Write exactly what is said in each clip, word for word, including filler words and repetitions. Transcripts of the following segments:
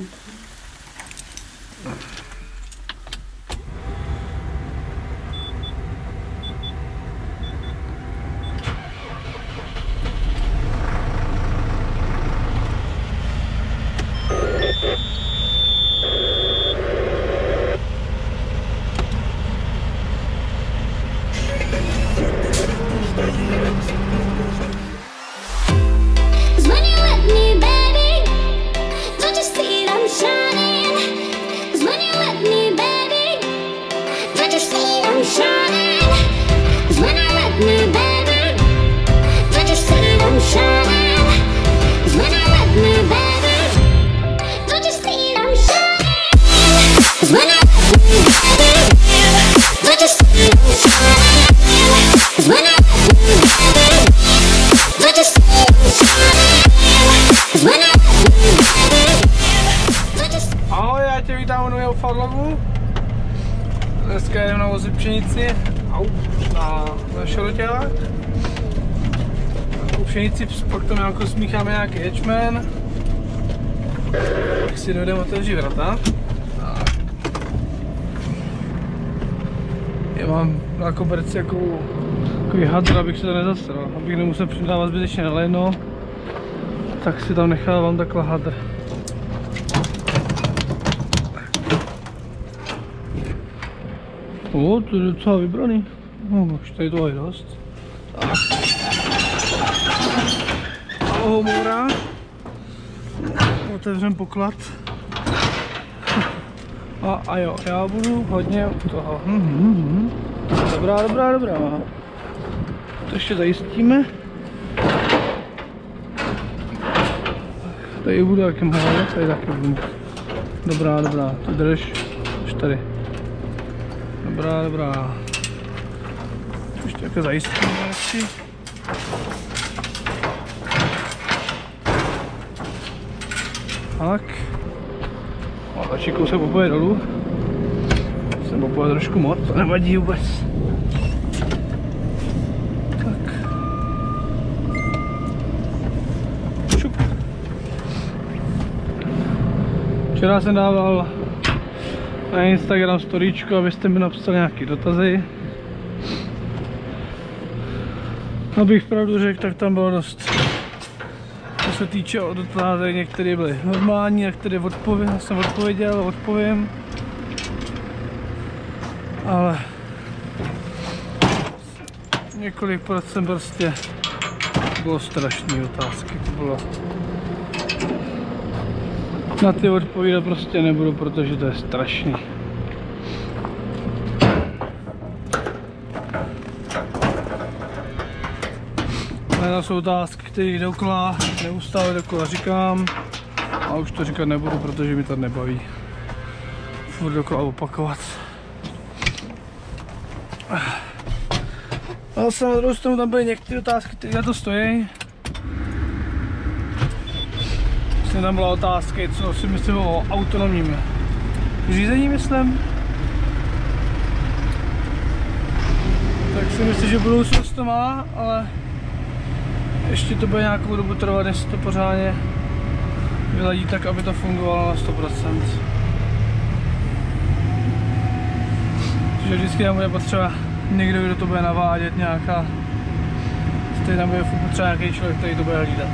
Ahoj, já tě vítám u nového vlogu. Dneska jdeme na vozit pšenici na, na šroťák. U pšenici pak to nějakou smícháme nějaký ječmen. Tak si dojdeme otevřít vrata. Tak. Já mám na koberci jako takový hadr, abych se to nezasral, abych nemusel přidávat zbytečně na leno, tak si tam nechávám takhle hadr. O, to je docela vybraný. No, už tady toho je dost. Tak. Aloho moura. Otevřem poklad. A, a jo, já budu hodně u toho. Mm-hmm. Dobrá, dobrá, dobrá. To ještě zajistíme. Tady budu taky malé, tady taky budu. Dobrá, dobrá, to drž. Už tady. Dobrá, dobrá. Ještě také zajistíme asi. Tak. A tačíkou se popoje dolů. Jsem popoje trošku moc, to nevadí vůbec. Tak. Šup. Včera jsem dával na Instagram storíčko, abyste mi napsali nějaké dotazy. Abych pravdu řekl, tak tam bylo dost. Co se týče dotázek, některé byly normální, některé odpovím, jsem odpověděl, odpovím. Ale několik procent prostě bylo strašné otázky. To bylo. Na ty odpovídat prostě nebudu, protože to je strašný. To jsou otázky, které dokola, neustále dokola říkám. A už to říkat nebudu, protože mi to nebaví. Furt dokola opakovat. A zase na druhou stranu tam byly některé otázky, které na to stojí. Tam byla otázka, co si myslím o autonomním řízení, myslím. Tak si myslím, že budoucnost to má, ale ještě to bude nějakou dobu trvat, než se to pořádně vyladí tak, aby to fungovalo na sto procent. Takže vždycky tam bude potřeba někdo, kdo to bude navádět, nějaká, stejně tam bude potřeba nějaký člověk, který to bude hlídat.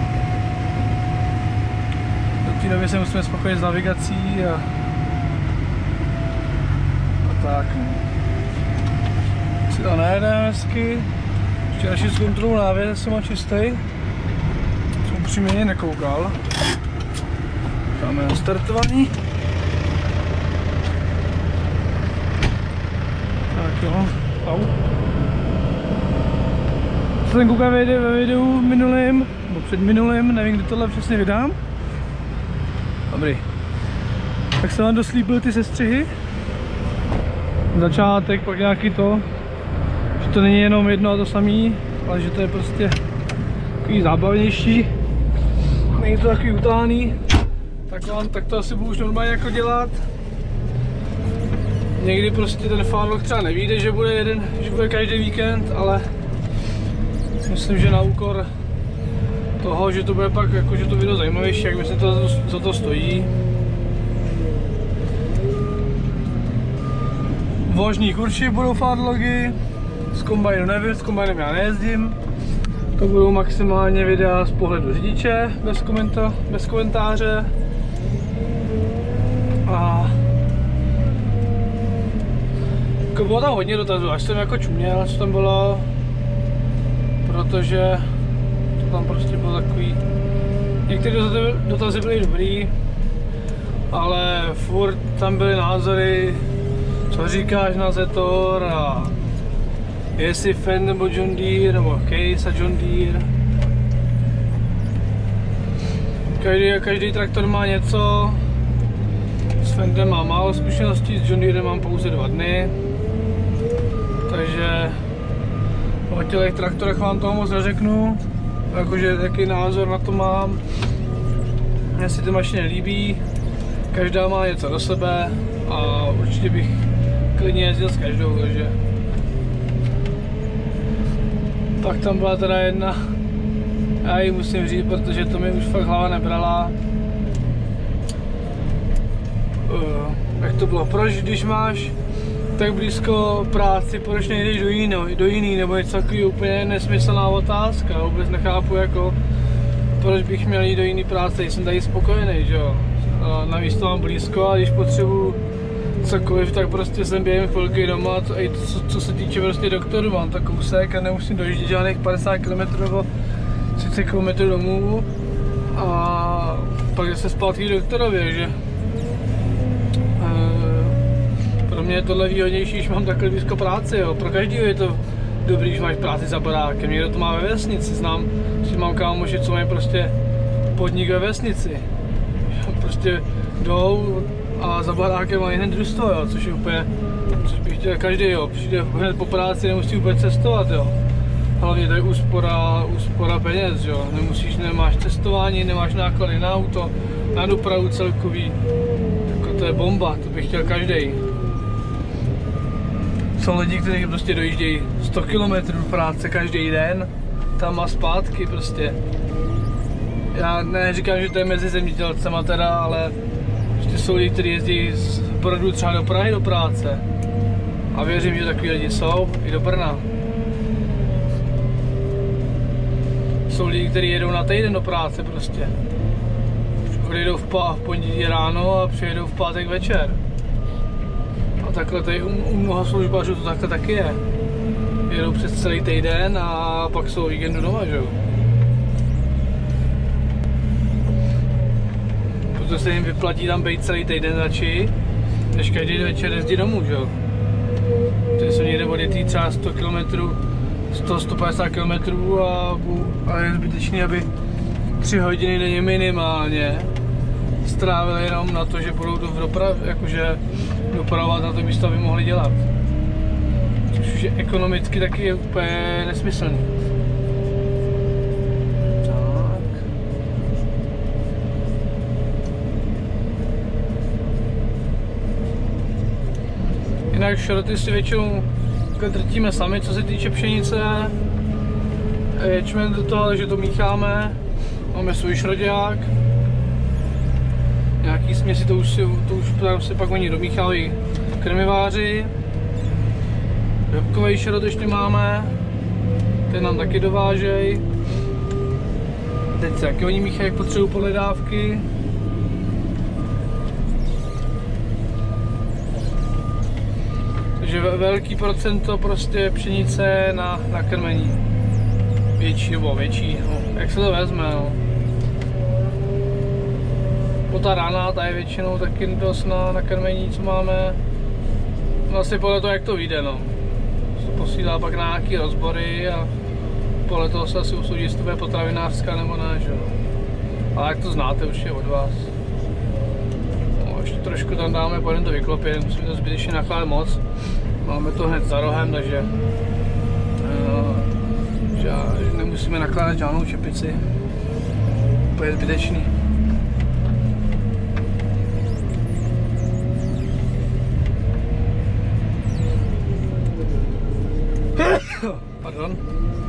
V té době se musíme spokojit s navigací a, a tak. Si to nejedeme hezky. Ještě naši z kontrolu návěr, jsem má čistý. Jsem upřímně nekoukal. Máme nastartovaný. Tak jo, au. Jsem koukal ve videu minulým, nebo předminulým, nevím, kdy tohle přesně vydám. Dobrý. Tak jsem vám doslíbil ty sestřihy. Začátek, pak nějaký to, že to není jenom jedno a to samý, ale že to je prostě takový zábavnější. Není to takový utáhaný. Tak, vám, tak to asi budu už normálně jako dělat. Někdy prostě ten farlog třeba nevíde, že bude jeden, že bude každý víkend, ale myslím, že na úkor toho, že to bude pak jako, že to video zajímavější, jak myslím, to za to stojí. Vožník určitě budou fartlogy, z kombajnu nevím, s kombajnem já nejezdím. To budou maximálně videa z pohledu řidiče, bez, komenta, bez komentáře. A jako bylo tam hodně dotazů, až jsem jako čuměl, co tam bylo, protože to tam prostě bylo takový. Některé dotazy byly dobrý, ale furt tam byly názory, co říkáš na Zetor a jestli Fendt nebo John Deere nebo Case a John Deere. Každý, každý traktor má něco. S Fendem mám málo zkušeností, s John Deere mám pouze dva dny. Takže o těch traktorech vám toho moc neřeknu. Jakože jaký názor na to mám. Mně se ty mašiny líbí. Každá má něco do sebe a určitě bych klidně jezdil s každou, takže. Pak tam byla teda jedna, já ji musím říct, protože to mi už fakt hlava nebrala. Uh, jak to bylo, proč když máš tak blízko práci, proč nejdeš do jiný, do jiný nebo něco takový úplně nesmyslná otázka, vůbec nechápu jako, proč bych měl jít do jiný práce, jsem tady spokojený, že jo. Navíc to mám blízko a když potřebuji cokoliv, tak prostě jsem během chvilky doma a i to, co, co se týče prostě doktoru, mám tak kousek a nemusím dojíždět žádných padesát kilometrů nebo třicet kilometrů domů a pak se zpátky k doktorovi, takže e, pro mě je tohle výhodnější, když mám takhle blízko práci, jo. Pro každého je to dobrý, když máš práci za barákem, někdo to má ve vesnici, znám, že mám kámoši, co mají prostě podnik ve vesnici, prostě jdou a za barákem mají hned družstvo, jo, což je úplně, což bych chtěl každý, jo, přijde hned po práci, nemusí vůbec cestovat, jo. Hlavně to je úspora, úspora peněz, jo, nemusíš, nemáš cestování, nemáš náklady na auto, na dopravu celkový, jako to je bomba, to bych chtěl každý. Jsou lidi, kteří prostě dojíždějí sto kilometrů práce každý den, tam a zpátky prostě. Já neříkám, že to je mezi zemědělcema teda, ale prostě jsou lidi, kteří jezdí z Brodu třeba do Prahy do práce. A věřím, že takový lidi jsou i do Brna. Jsou lidi, kteří jedou na týden do práce prostě. Odjedou v, v pondělí ráno a přijedou v pátek večer. A takhle tady u, u mnoha službařů to takhle taky je. Jedou přes celý týden a pak jsou víkendu doma, že jo. Protože se jim vyplatí tam být celý týden radši, než každý večer jezdí domů, že jo. Tady jsou někde odjetý třeba sto kilometrů, sto až sto padesát kilometrů a, a je zbytečný, aby tři hodiny denně minimálně strávili jenom na to, že budou to v doprav, jakože dopravovat na to místo, aby mohli dělat. Což už je ekonomicky taky je úplně nesmyslný. Jinak šroty si většinou drtíme sami, co se týče pšenice. Ječmen do toho, takže to mícháme. Máme svůj šroďák. Nějaký směsi, to už si, to už si pak oni domíchávají krmiváři. Řepkový šrot ještě máme. Ten nám taky dovážejí. Teď se taky oni míchají, jak potřebují podle dávky. Takže velký procento prostě pšenice na, na krmení. Větší nebo větší, no, jak se to vezme, no. Ta rána, ta je většinou taky dost na, na krmení, co máme. Vlastně podle toho, jak to vyjde, no. Se posílá pak na nějaký rozbory a podle toho se asi usoudí, jestli to bude potravinářská nebo ne, že jo. Ale jak to znáte určitě od vás. No, ještě trošku tam dáme, pojďme to vyklopit, musíme to zbytečně nakládat moc. Máme to hned za rohem, takže uh, že nemusíme nakládat žádnou čepici. To je zbytečný. Pardon.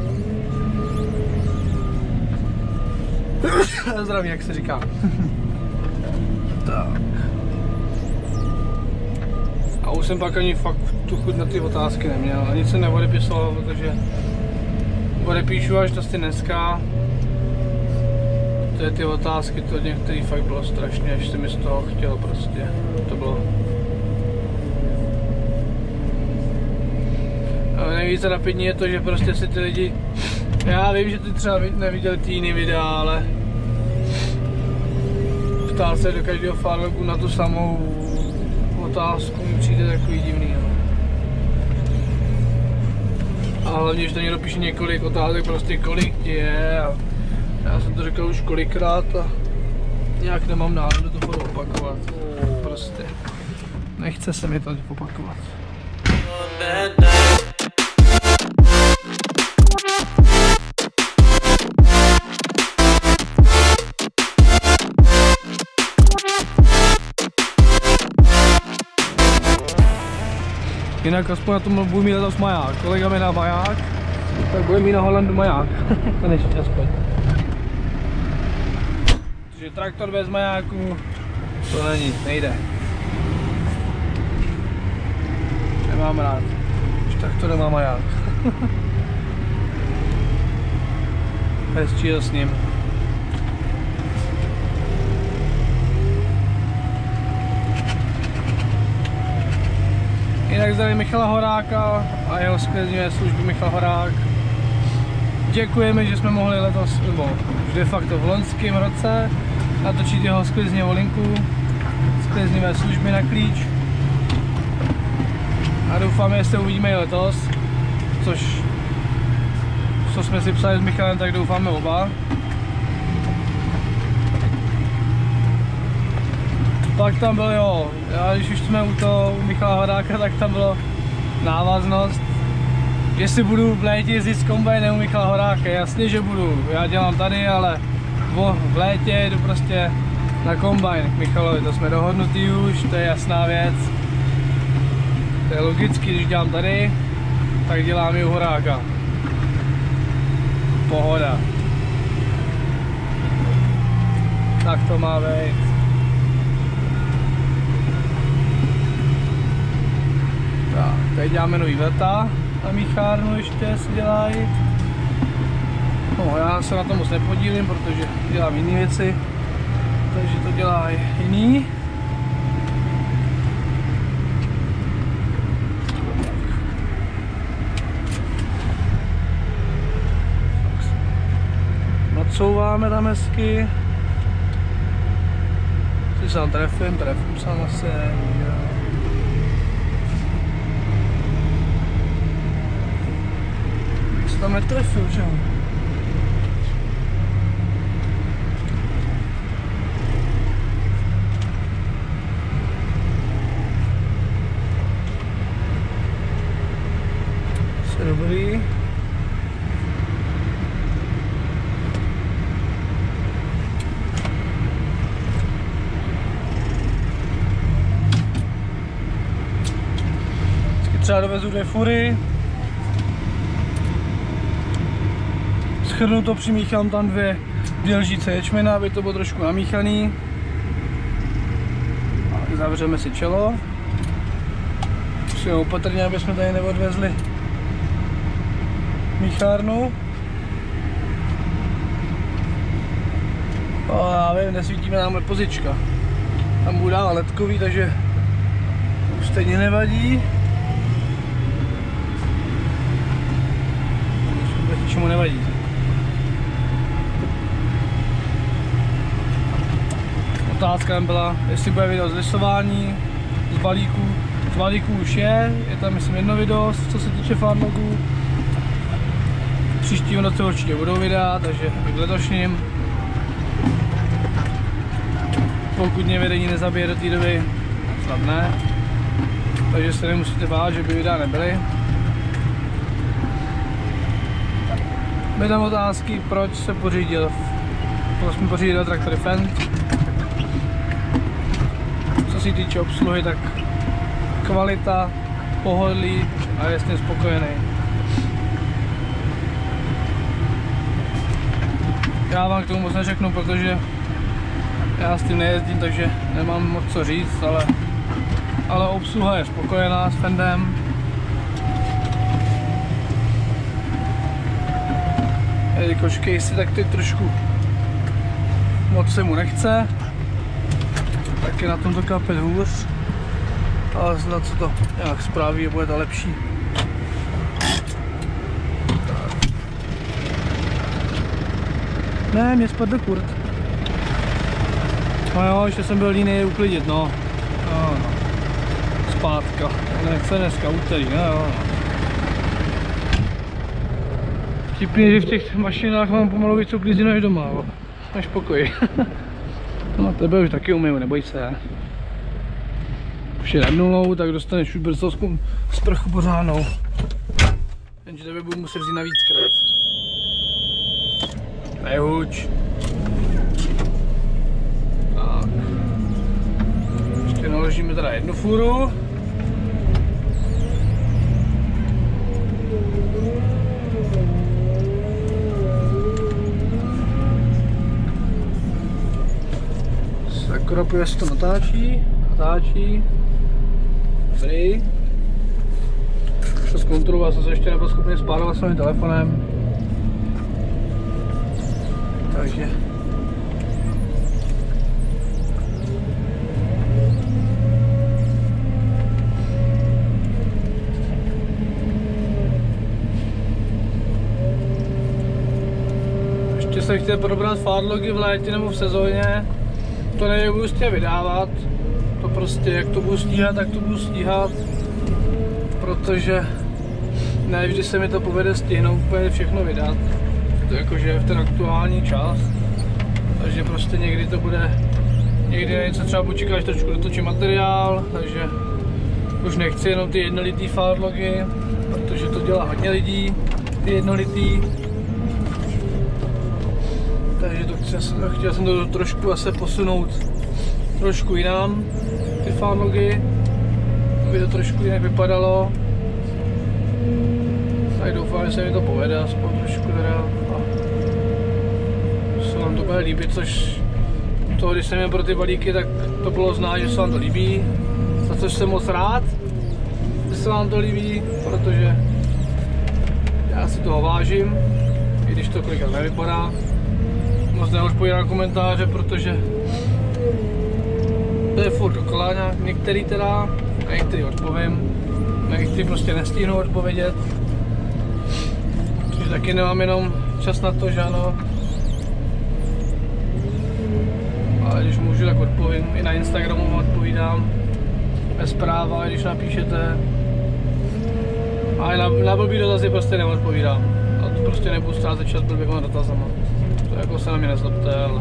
Zdraví, jak se říká. Tak. Au. už jsem pak ani fakt tu chuť na ty otázky neměl. Ani se neodepisoval, protože odepíšu až vlastně dneska. To je ty otázky, to některý fakt bylo strašně, až jsem mi z toho chtěl prostě. To bylo. A nejvíce napětní je to, že prostě si ty lidi, já vím, že ty třeba neviděli ty jiný videa, ale ptát se do každého farlogu na tu samou otázku mi přijde takový divný. No. A hlavně, že to někdo píše několik otázek, prostě kolik ti je. A já jsem to říkal už kolikrát a nějak nemám náladu to budu opakovat. Prostě nechce se mi to opakovat. Jinak aspoň na tom budu mít letos maják. Kolega mi dá maják, tak bude mít na Hollandu maják. To neštět aspoň. Takže traktor bez majáku, to není, nejde. Nemám rád, už traktor nemá maják. Hezčí s ním. Jinak zdravím Michala Horáka a jeho sklizňové služby Michal Horák. Děkujeme, že jsme mohli letos, nebo už de facto v loňském roce, natočit jeho sklizňovou linku, sklizňové služby na klíč. A doufáme, že se uvidíme i letos, což co jsme si psali s Michalem, tak doufáme oba. Pak tam bylo, jo, já, když už jsme u toho u Michala Horáka, tak tam bylo návaznost, jestli budu v létě jezdit s kombajnem u Michala Horáka. Jasně, že budu, já dělám tady, ale v létě jdu prostě na kombajn k Michalovi, to jsme dohodnutí už, to je jasná věc. To je logicky, když dělám tady, tak dělám i u Horáka. Pohoda. Tak to má být. Tak, tady děláme nový vrta na míchárnu, ještě si dělají. No, já se na to moc nepodílím, protože dělám jiné věci, takže to dělají jiný. Nadsouváme tam hezky. Si sám trefím, trefím sám asi. Tam netrefil, že jo? Jsi dobrý. Vždycky třeba dovezu dvě fury. Schrnu to, přimíchám tam dvě dělžíce ječmena, aby to bylo trošku namíchaný. A zavřeme si čelo. Musíme opatrně, aby jsme tady neodvezli míchárnu. A já vím, nesvítíme nám pozička. Tam bude dál ledkový, takže už stejně nevadí. Čemu nevadí. Otázka byla, jestli bude video z lisování, z balíků. Z balíků už je, je tam myslím jedno video, co se týče farmlogů. Příštím roce určitě budou videa, takže v letošním. Pokud mě vedení nezabije do té doby, snad ne. Takže se nemusíte bát, že by videa nebyly. Byly tam otázky, proč se pořídil, proč jsme pořídil traktory Fendt. Co se týče obsluhy, tak kvalita, pohodlí a jasně spokojený. Já vám k tomu moc neřeknu, protože já s tím nejezdím, takže nemám moc co říct, ale ale obsluha je spokojená s Fendem. Jelikož Casey tak teď trošku moc se mu nechce, tak je na tom to kapet hůř, ale snad se to nějak spraví a bude to lepší. Ne, mě spadl kurt. No jo, ještě jsem byl línej uklidit, no. No, no. Zpátka, nechce dneska úterý, no jo. Vtipný, že v těch mašinách mám pomalu víc uklízí než doma, jo. Než pokoj. No tebe už taky umiju, neboj se. Už je nad nulou, tak dostaneš už brzdovskou sprchu pořádnou. Jenže tebe budu muset vzít navíckrát. Nehuč. Tak. Ještě naložíme teda jednu fůru. Akorát půjde, se to natáčí, natáčí, free. Už to zkontroloval, jsem se ještě nebyl schopný spárovat svým telefonem. Takže ještě jsem chtěl probrat farlogy v létě nebo v sezóně. To nebudu prostě vydávat, to prostě jak to budu stíhat, tak to budu stíhat, protože ne vždy se mi to povede stihnout úplně všechno vydat, to jakože v ten aktuální čas, takže prostě někdy to bude, někdy něco třeba budu čekat, až trošku dotočím materiál, takže už nechci jenom ty jednolitý farlogy, protože to dělá hodně lidí, ty jednolitý. Takže to chtěl, chtěl jsem to trošku asi posunout trošku jinam, ty farlogy, aby to trošku jinak vypadalo. Tak doufám, že se mi to povede aspoň trošku teda a se vám to bude líbit, což toho, když jsem jen pro ty balíky, tak to bylo znát, že se vám to líbí, za což jsem moc rád, že se vám to líbí, protože já si toho vážím, i když to kolikrát nevypadá. Moc neodpovídám komentáře, protože to je furt dokola nějak, některý teda, a některý odpovím, a některý prostě nestihnu odpovědět, protože taky nemám jenom čas na to, že ano, ale když můžu, tak odpovím, i na Instagramu odpovídám, ve zprávách, když napíšete, a na, na blbý dotazy prostě neodpovídám, a to prostě nebudu ztrácet čas blbýma dotazama. To jako se na mě nezlobte, ale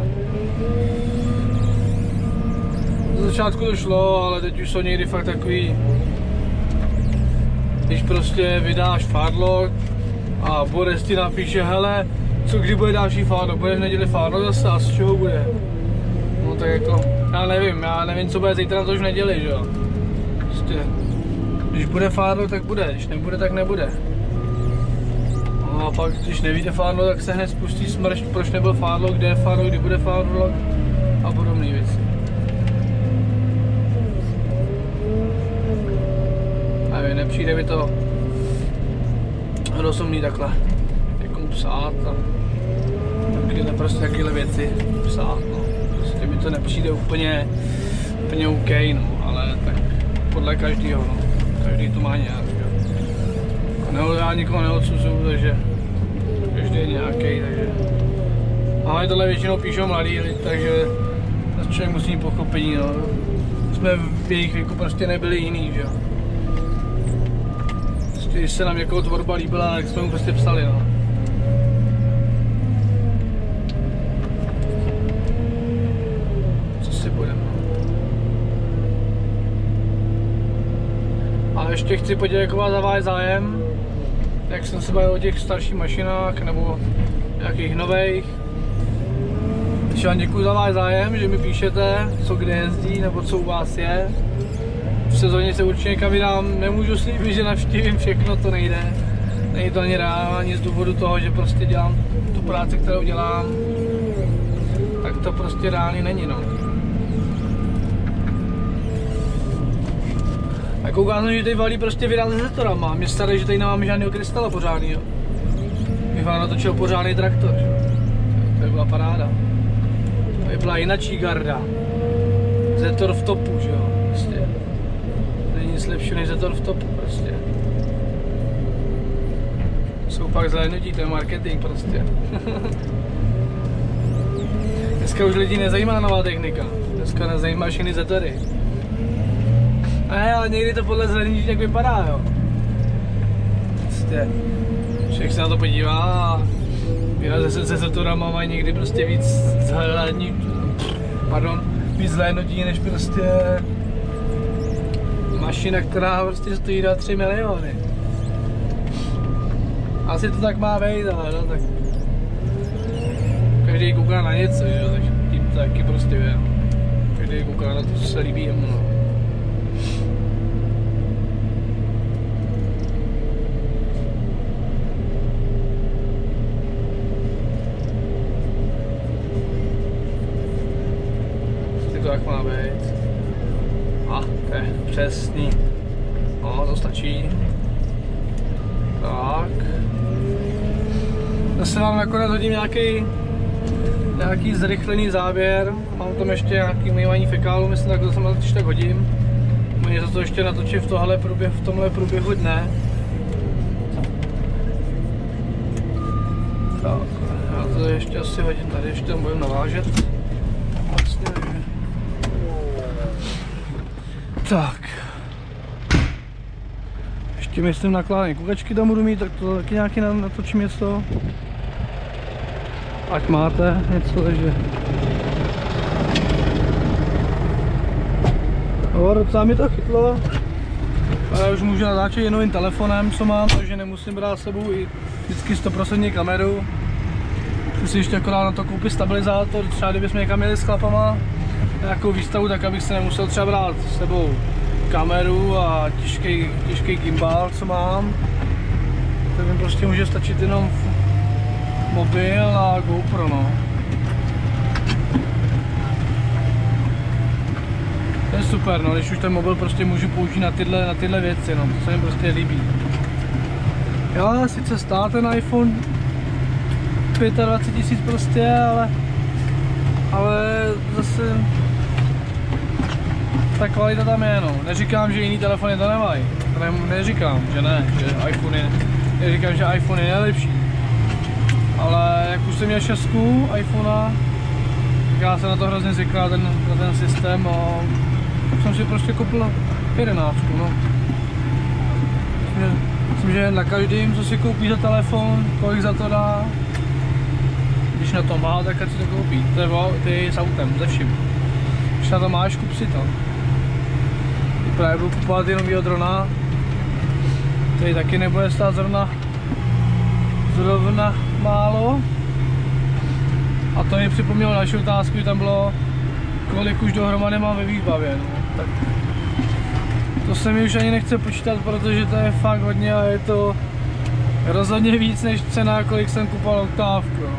z začátku to šlo, ale teď už jsou někdy fakt takový, když prostě vydáš farlog a Boris ti napíše, hele, co kdy bude další farlog, bude v neděli farlog zase a z čeho bude? No tak jako, já nevím, já nevím, co bude zítra, to už v neděli, že jo? Prostě, když bude farlog, tak bude, když nebude, tak nebude. No a pak, když nevíte farlog, tak se hned spustí smršť, proč nebyl farlog, kde je farlog, kdy bude farlog a podobné věci. Nevím, nepřijde mi to rozumný takhle někomu psát a takhle, prostě takovéhle věci psát, no. Prostě mi to nepřijde úplně, úplně OK, no, ale tak podle každého, no. Každý to má nějak, jo. No, já nikoho neodsuzuju, takže každý je nějaký, takže ale tohle většinou píšou mladí lidi, takže člověk musí mít pochopení, no. Jsme v jejich věku prostě nebyli jiný, že jo. Prostě, když se nám někoho tvorba líbila, tak jsme mu prostě psali, no. Co si budeme, no. A ještě chci poděkovat za váš zájem. Jak jsem se bavil o těch starších mašinách nebo nějakých nových. Takže vám děkuji za váš zájem, že mi píšete, co kde jezdí nebo co u vás je. V sezóně se určitě někam vydám, nemůžu slíbit, že navštívím všechno, to nejde. Není to ani reálné, ani z důvodu toho, že prostě dělám tu práci, kterou dělám. Tak to prostě reálně není, no. A koukám jsem, že tady valí prostě vydal ze zetorama. Mě staré, že tady nemáme žádného krystala pořádnýho. Bych vám natočil pořádný traktor, že? To by byla paráda. To by byla jinačí garda. Zetor v topu, že jo? Prostě. Není nic lepšího než zetor v topu, prostě. Jsou pak zhlédnutí, to je marketing prostě. Dneska už lidi nezajímá nová technika. Dneska nezajímá všechny zetory. Ne, ale někdy to podle zhlédnutí nějak vypadá, jo. Prostě. Člověk se na to podívá a vyrazí se se zetorama, mají někdy prostě víc zhlédnutí, pardon, víc zhlédnutí než prostě mašina, která prostě stojí na tři miliony. Asi to tak má být, ale no tak každý kouká na něco, že jo, takže tím to taky prostě je. Každý kouká na to, co se líbí jemu, no. Prostě to tak má být. A, to je přesný. No, to stačí. Tak. Zase vám nakonec hodím nějaký, nějaký zrychlený záběr. Mám tam ještě nějaký umývání fekálu, myslím, tak to jsem když tak hodím. Můžu za to ještě natočit v, tohle průběh, v tomhle průběhu dne. Tak, já to ještě asi hodím tady, ještě tam budeme navážet. Vlastně, tak. Ještě myslím nakládaný kukačky tam budu mít, tak to taky nějaký natočím něco. Ať máte něco, takže. No, docela mi to chytlo. Ale už můžu natáčet jen novým telefonem, co mám, takže nemusím brát s sebou i vždycky sto procent kameru. Chci si ještě akorát na to koupit stabilizátor, třeba kdybychom někam jeli s chlapama nějakou výstavu, tak abych se nemusel třeba brát s sebou kameru a těžký, těžký gimbal, co mám. Tak mi prostě může stačit jenom mobil a GoPro, no. To je super, no, když už ten mobil prostě můžu použít na tyhle, na tyhle věci, no, to se mi prostě líbí. Jo, sice stál ten iPhone dvacet pět tisíc prostě, ale, ale zase ta kvalita tam je, no. Neříkám, že jiný telefony to nemají. Ne, neříkám, že ne, že iPhone je, neříkám, že iPhone je nejlepší. Ale jak už jsem měl šestku iPhonea, tak já jsem na to hrozně zvykl, na ten, na ten systém a jsem si prostě koupil jedenáctku, no. Myslím, myslím, že na každým, co si koupí za telefon, kolik za to dá. Když na to má, tak ať si to koupí. To je, to je s autem, ze vším. Když na to máš, kup si to. Právě budu kupovat jenom novýho drona, který taky nebude stát zrovna, zrovna málo. A to mi připomnělo naši otázku, že tam bylo, kolik už dohromady mám ve výbavě. No. Tak to se mi už ani nechce počítat, protože to je fakt hodně a je to rozhodně víc než cena, kolik jsem kupoval oktávku. No.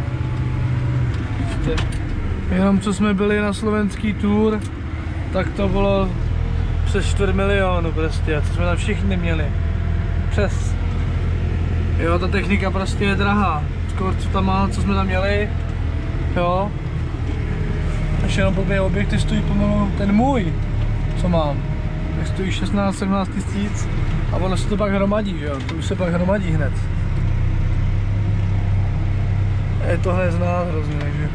Jenom co jsme byli na slovenský tour, tak to bylo přes čtvrt milionu prostě, co jsme tam všichni měli. Přes. Jo, ta technika prostě je drahá. Skoro co tam má, co jsme tam měli. Jo. Až jenom blbý objekty stojí pomalu, ten můj, co mám. Tak stojí šestnáct sedmnáct tisíc a ono se to pak hromadí, že jo, to už se pak hromadí hned. Je to hned znát hrozně, takže.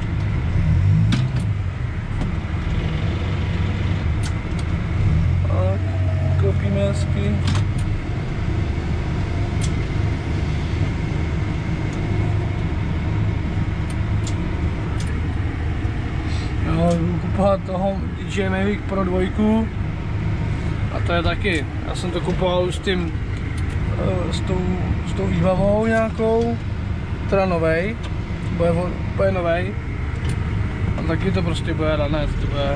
Tak, klopíme hezky. Jo, budu kupovat toho D J I Mavic Pro dva a to je taky, já jsem to kupoval už s tím, s tou, s tou výbavou nějakou, teda novej, bude, bude novej a taky to prostě bude ranec, to bude,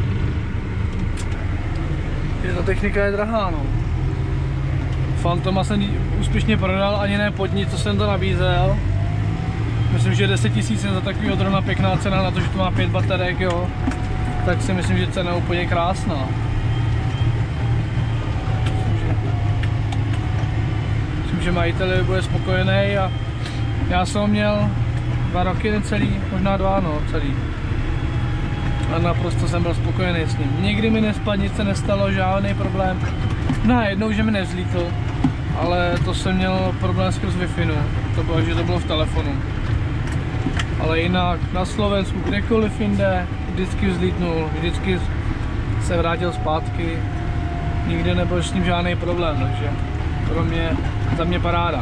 ta technika je drahá, no. Fantoma jsem úspěšně prodal, ani ne pod nic, co jsem to nabízel. Myslím, že deset tisíc je za takovýho drona pěkná cena na to, že to má pět baterek, jo. Tak si myslím, že cena je úplně krásná. že majitel bude spokojený a já jsem ho měl dva roky necelý, možná dva, no celý. A naprosto jsem byl spokojený s ním. Nikdy mi nespadl, nic se nestalo, žádný problém. No jednou, že mi nevzlítl, ale to jsem měl problém skrz Wi-Fi, no. To bylo, že to bylo v telefonu. Ale jinak na Slovensku, kdekoliv jinde, vždycky vzlítnul, vždycky se vrátil zpátky. Nikdy nebyl s ním žádný problém, takže pro mě, za mě paráda.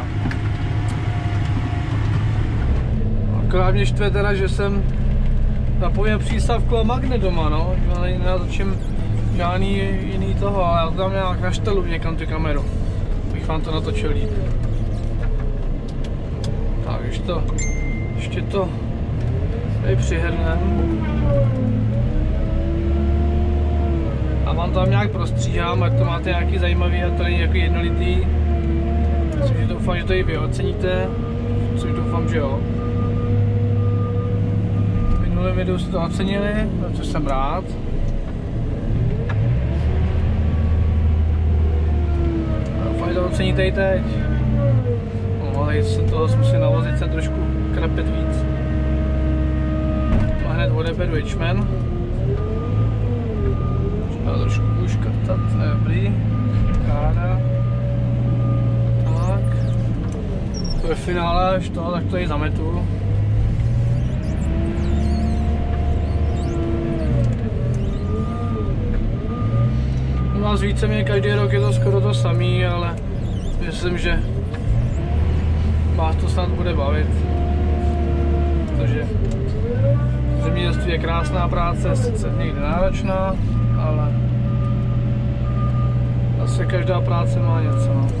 Akorát mě štve teda, že jsem zapomněl přístavku a magnet doma, no. Nenatočím žádný jiný toho, ale já to tam nějak naštelu někam tu kameru. Bych vám to natočil líp. Tak, ještě to, ještě to tady přihrnem. A vám tam nějak prostříhám, ať to máte nějaký zajímavý a to není jako jednolitý. Myslím, že doufám, že to i vy oceníte, což doufám, že jo. V minulém videu jste to ocenili, což jsem rád. Doufám, že to oceníte i teď. No, tady se toho musím navozit se trošku krapit víc. A hned odeberu ječmen. Třeba trošku uškrtat, dobrý. Ráda. Tak. To je finále, až to, tak to ji zametu. U nás víceméně každý rok je to skoro to samý, ale myslím, že vás to snad bude bavit. Takže zemědělství je krásná práce, sice někdy náročná, ale zase každá práce má něco. No.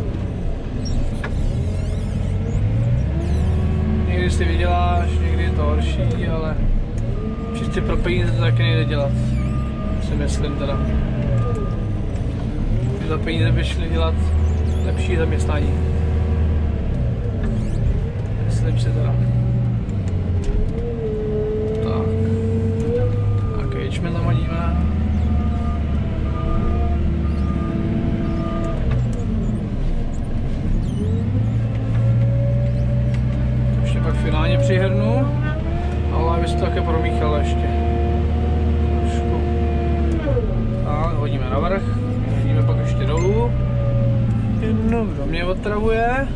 Někdy si vyděláš, někdy je to horší, ale čistě pro peníze to taky nejde dělat. Si myslím teda. Že za peníze by šli dělat lepší zaměstnání. Myslím si teda. Tak. Tak ječmen namadíme. Ještě pak finálně přihrnu, ale aby se to také promíchalo ještě. Trošku. Tak, hodíme navrch. Hodíme pak ještě dolů. Jedno, kdo mě otravuje.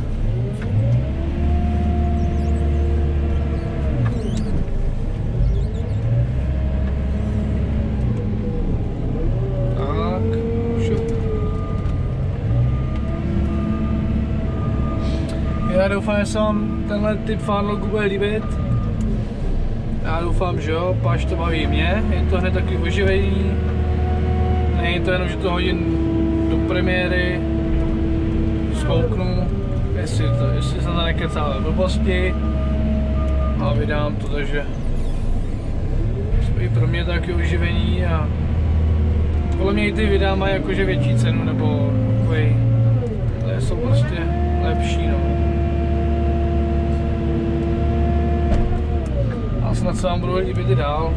Já doufám, že se vám tenhle typ fanlogu bude líbit. Já doufám, že jo, páč to baví mě. Je to hned takový oživení. Není to jenom, že to hodím do premiéry, zkouknu, jestli, to, jestli jsem to nekecále blbosti a vydám to, takže i pro mě taky oživení a podle mě i ty videa mají jakože větší cenu, nebo takový, ale jsou prostě lepší, no. A snad se vám budou líbit i dál.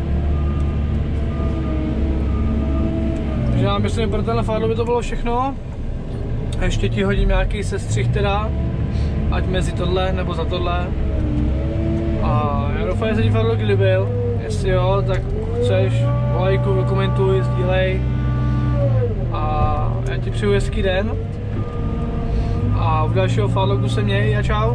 Takže já myslím, pro tenhle fádlo by to bylo všechno. A ještě ti hodím nějaký sestřih teda, ať mezi tohle nebo za tohle. A já doufám, že se ti fádlo líbil. Jestli jo, tak chceš, lajkuj, komentuj, sdílej. A já ti přeju hezký den. A v dalšího fádlogu se měj a čau.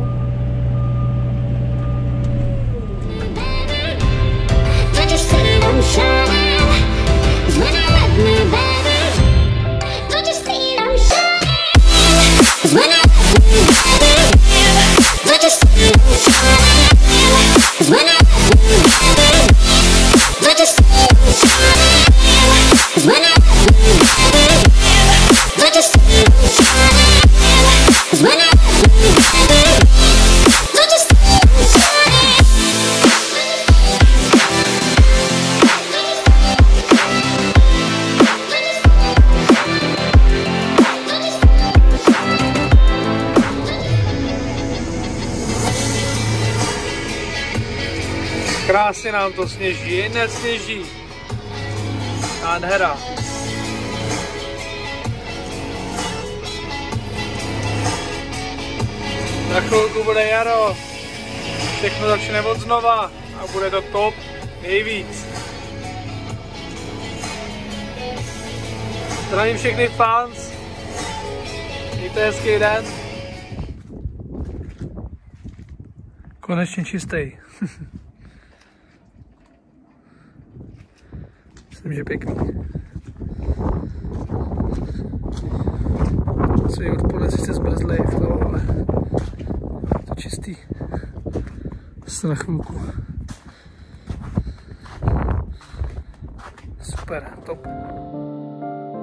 Krásně nám to sněží, hned sněží. Nádhera. Za chvilku bude jaro, všechno začne od znova a bude to top nejvíc. Zdravím všechny fans, mějte hezký den. Konečně čistý. Myslím, že pěkný. Celý odpoledne sice zmrzlej v toho, ale to čistý. Zase na chvilku. Super, top.